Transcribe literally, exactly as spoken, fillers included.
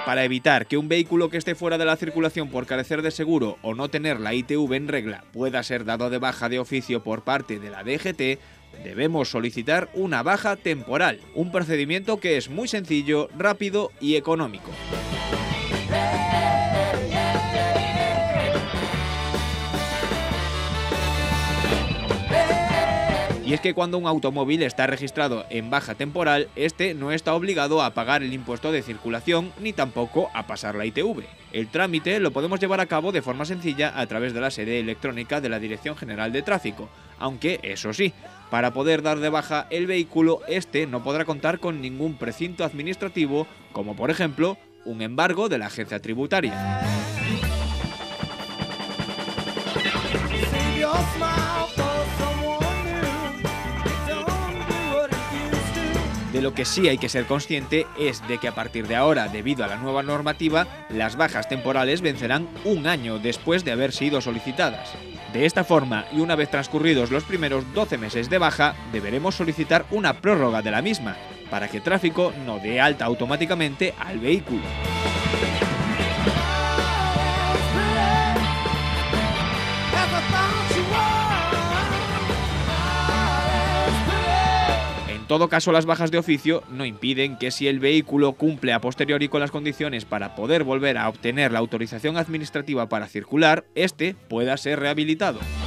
Para evitar que un vehículo que esté fuera de la circulación por carecer de seguro o no tener la I T V en regla pueda ser dado de baja de oficio por parte de la D G T, debemos solicitar una baja temporal, un procedimiento que es muy sencillo, rápido y económico. Y es que cuando un automóvil está registrado en baja temporal, este no está obligado a pagar el impuesto de circulación ni tampoco a pasar la I T V. El trámite lo podemos llevar a cabo de forma sencilla a través de la sede electrónica de la Dirección General de Tráfico, aunque, eso sí, para poder dar de baja el vehículo, este no podrá contar con ningún precinto administrativo, como por ejemplo un embargo de la agencia tributaria. De lo que sí hay que ser consciente es de que a partir de ahora, debido a la nueva normativa, las bajas temporales vencerán un año después de haber sido solicitadas. De esta forma, y una vez transcurridos los primeros doce meses de baja, deberemos solicitar una prórroga de la misma, para que Tráfico no dé alta automáticamente al vehículo. En todo caso, las bajas de oficio no impiden que si el vehículo cumple a posteriori con las condiciones para poder volver a obtener la autorización administrativa para circular, este pueda ser rehabilitado.